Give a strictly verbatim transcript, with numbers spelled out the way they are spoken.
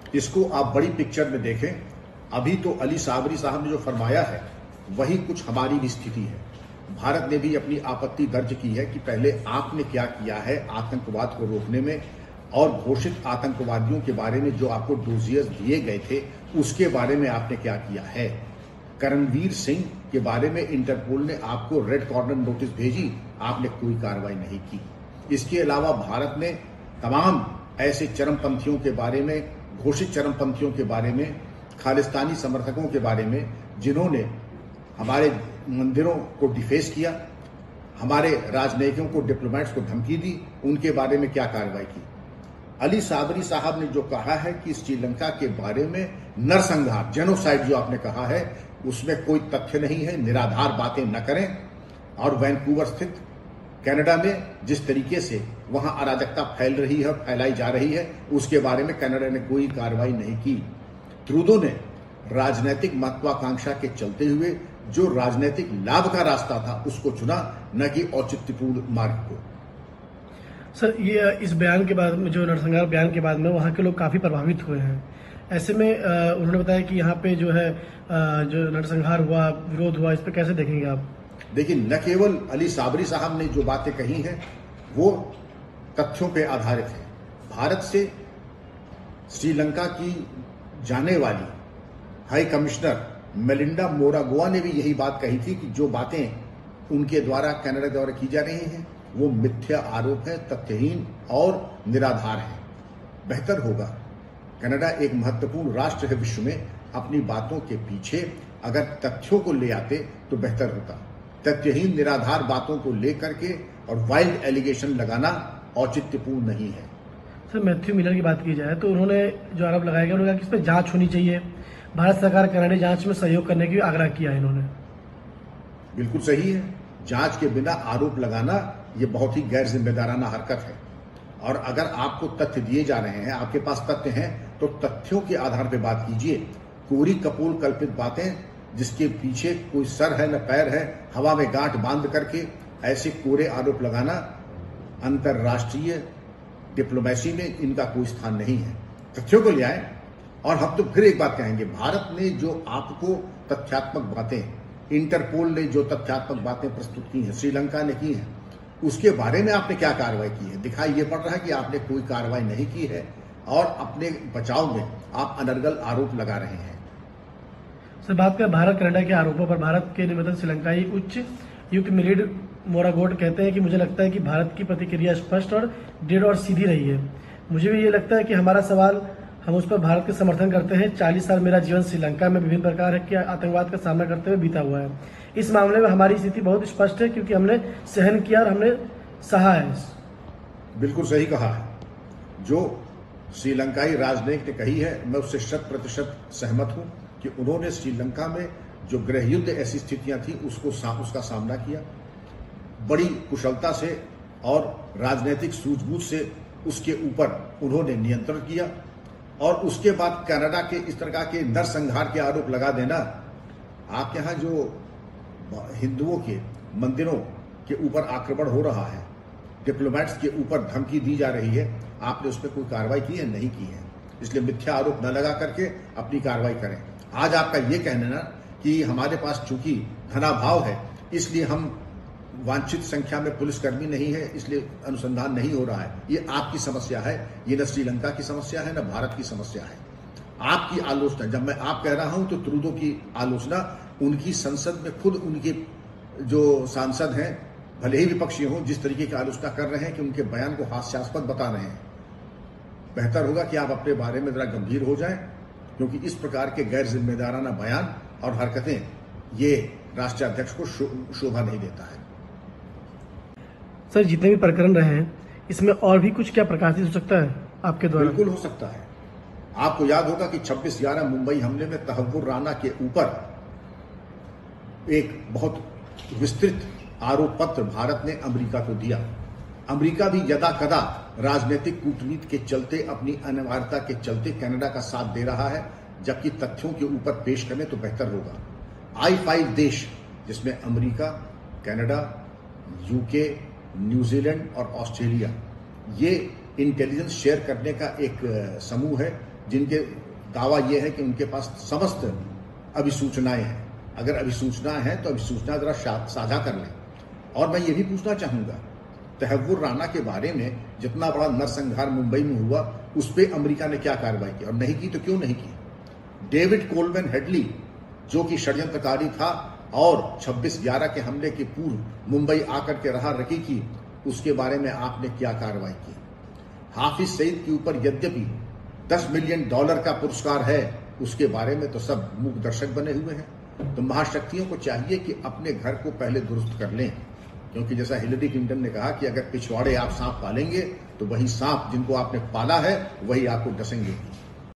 इसको आप बड़ी पिक्चर में देखें। अभी तो अली साबरी साहब ने जो फरमाया है वही कुछ हमारी भी स्थिति है। भारत ने भी अपनी आपत्ति दर्ज की है कि पहले आपने क्या किया है आतंकवाद को रोकने में, और घोषित आतंकवादियों के बारे में जो आपको डोजियर्स दिए गए थे उसके बारे में आपने क्या किया है। करणवीर सिंह के बारे में इंटरपोल ने आपको रेड कॉर्नर नोटिस भेजी, आपने कोई कार्रवाई नहीं की। इसके अलावा भारत ने तमाम ऐसे चरमपंथियों के बारे में, घोषित चरमपंथियों के बारे में, खालिस्तानी समर्थकों के बारे में जिन्होंने हमारे मंदिरों को डिफेस किया, हमारे राजनयिकों को, डिप्लोमेट्स को धमकी दी, उनके बारे में क्या कार्रवाई की। अली साबरी साहब ने जो कहा है कि श्रीलंका के बारे में नरसंहार, जेनोसाइड जो आपने कहा है, उसमें कोई तथ्य नहीं है, निराधार बातें न करें। और वैंकूवर स्थित कनाडा में जिस तरीके से वहां अराजकता फैल रही है, फैलाई जा रही है, उसके बारे में कनाडा ने कोई कार्रवाई नहीं की। ट्रूडो ने राजनीतिक महत्वाकांक्षा के चलते हुए जो राजनीतिक लाभ का रास्ता था उसको चुना, न कि औचित्यपूर्ण मार्ग को। सर, ये इस बयान के बाद में, जो नरसंहार बयान के बाद में वहाँ के लोग काफी प्रभावित हुए हैं। ऐसे में आ, उन्होंने बताया कि यहाँ पे जो है आ, जो नरसंहार हुआ, विरोध हुआ, इस पे कैसे देखेंगे आप? देखिए, न केवल अली साबरी साहब ने जो बातें कही हैं वो तथ्यों पे आधारित है। भारत से श्रीलंका की जाने वाली हाई कमिश्नर मेलिंडा मोरागोआ ने भी यही बात कही थी कि जो बातें उनके द्वारा कनाडा द्वारा की जा रही हैं वो मिथ्या आरोप है, तथ्यहीन और निराधार है। बेहतर होगा, कनाडा एक महत्वपूर्ण राष्ट्र है विश्व में, अपनी बातों के पीछे अगर तथ्यों को ले आते तो बेहतर होता। तथ्यहीन निराधार बातों को लेकर के और वाइल्ड एलिगेशन लगाना औचित्यपूर्ण नहीं है। सर, मैथ्यू मिलर की बात की जाए तो उन्होंने जो आरोप लगाया गया, उन्होंने कहा कि इस पर जांच होनी चाहिए, भारत सरकार कनाडाई जांच में सहयोग करने की आग्रह किया है इन्होंने। बिल्कुल सही है, जांच के बिना आरोप लगाना ये बहुत ही गैर जिम्मेदाराना हरकत है। और अगर आपको तथ्य दिए जा रहे हैं, आपके पास तथ्य हैं, तो तथ्यों के आधार पर बात कीजिए। कोरी कपोल कल्पित बातें जिसके पीछे कोई सर है न पैर है, हवा में गांठ बांध करके ऐसे कोरे आरोप लगाना अंतर्राष्ट्रीय डिप्लोमेसी में इनका कोई स्थान नहीं है। तथ्यों को ले आए। और हम तो फिर एक बात कहेंगे, भारत ने जो आपको तथ्यात्मक बातें, इंटरपोल ने जो तथ्यात्मक बातें प्रस्तुत की हैं, श्रीलंका ने की हैं, उसके बारे में आपने क्या कार्रवाई की है? दिखाई ये पड़ रहा है कि आपने कोई कार्रवाई नहीं की है और अपने बचाव में आप अनर्गल आरोप लगा रहे हैं। सर, बात करें भारत कनाडा के आरोपों पर, भारत के निवेदन श्रीलंकाई उच्च युक्त मिलिड मोरागोट कहते हैं कि मुझे लगता है कि भारत की प्रतिक्रिया स्पष्ट और दृढ़ और सीधी रही है। मुझे भी ये लगता है कि हमारा सवाल, हम उस पर भारत के समर्थन करते हैं। चालीस साल मेरा जीवन श्रीलंका में विभिन्न प्रकार के आतंकवाद का सामना करते हुए बीता हुआ है। इस मामले में हमारी स्थिति बहुत स्पष्ट है क्योंकि हमने सहन किया और हमने सहा है। बिल्कुल सही कहा है। जो श्रीलंकाई राजनयिक ने कही है, मैं उससे शत प्रतिशत सहमत हूं कि उन्होंने श्रीलंका में जो गृह युद्ध ऐसी स्थितियां थी उसको सा, उसका सामना किया बड़ी कुशलता से और राजनीतिक सूझबूझ से, उसके ऊपर उन्होंने नियंत्रण किया। और उसके बाद कनाडा के इस तरह के नरसंहार के आरोप लगा देना, आप यहाँ जो हिंदुओं के मंदिरों के ऊपर आक्रमण हो रहा है, डिप्लोमेट्स के ऊपर धमकी दी जा रही है, आपने उस पर कोई कार्रवाई की है? नहीं की है। इसलिए मिथ्या आरोप न लगा करके अपनी कार्रवाई करें। आज आपका ये कहना कि हमारे पास चूंकि धनाभाव है इसलिए हम वांछित संख्या में पुलिसकर्मी नहीं है, इसलिए अनुसंधान नहीं हो रहा है, ये आपकी समस्या है। ये न श्रीलंका की समस्या है, न भारत की समस्या है। आपकी आलोचना, जब मैं आप कह रहा हूं तो ट्रूडो की आलोचना उनकी संसद में खुद उनके जो सांसद हैं, भले ही विपक्षी हों, जिस तरीके की आलोचना कर रहे हैं कि उनके बयान को हास्यास्पद बता रहे हैं। बेहतर होगा कि आप अपने बारे में जरा गंभीर हो जाएं, क्योंकि इस प्रकार के गैर जिम्मेदाराना बयान और हरकतें ये राष्ट्रीय अध्यक्ष को शो, शोभा नहीं देता है। सर, जितने भी प्रकरण रहे हैं इसमें और भी कुछ क्या प्रकाशित हो सकता है आपके द्वारा? बिल्कुल हो सकता है। आपको याद होगा कि छब्बीस ग्यारह मुंबई हमले में तहव्वुर राना के ऊपर एक बहुत विस्तृत आरोप पत्र भारत ने अमेरिका को दिया। अमेरिका भी यदा कदा राजनीतिक कूटनीति के चलते, अपनी अनिवार्यता के चलते कनाडा का साथ दे रहा है, जबकि तथ्यों के ऊपर पेश करें तो बेहतर होगा। आई फाइव देश, जिसमें अमेरिका, कनाडा, यूके, न्यूजीलैंड और ऑस्ट्रेलिया, ये इंटेलिजेंस शेयर करने का एक समूह है जिनके दावा यह है कि उनके पास समस्त अभिसूचनाएं हैं। अगर अभिसूचनाएं हैं तो अभिसूचना जरा साझा कर लें। और मैं ये भी पूछना चाहूंगा, तहव्वुर राणा के बारे में जितना बड़ा नरसंहार मुंबई में हुआ, उस पर अमेरिका ने क्या कार्रवाई की, और नहीं की तो क्यों नहीं की? डेविड कोलमैन हेडली जो कि षड्यंत्रकारी था और छब्बीस ग्यारह के हमले के पूर्व मुंबई आकर के रहा रखी की, उसके बारे में आपने क्या कार्रवाई की? हाफिज सईद के ऊपर यद्यपि दस मिलियन डॉलर का पुरस्कार है, उसके बारे में तो सब मूक दर्शक बने हुए हैं। तो महाशक्तियों को चाहिए कि अपने घर को पहले दुरुस्त कर लें, क्योंकि जैसा हिलरी क्लिंटन ने कहा कि अगर पिछवाड़े आप सांप पालेंगे तो वही सांप जिनको आपने पाला है वही आपको डसेंगे।